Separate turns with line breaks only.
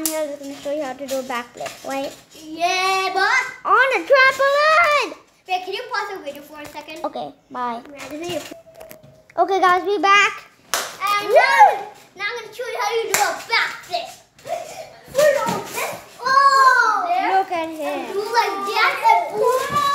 Daniel is going to show you how to do a backflip. Wait.
Yeah, boss.
On a trampoline!
Wait, can you pause the video for a second?
Okay, bye. Okay, guys, be back.
And now I'm going to show you how you do a backflip. Oh!
Look at him.
Do like that and boom!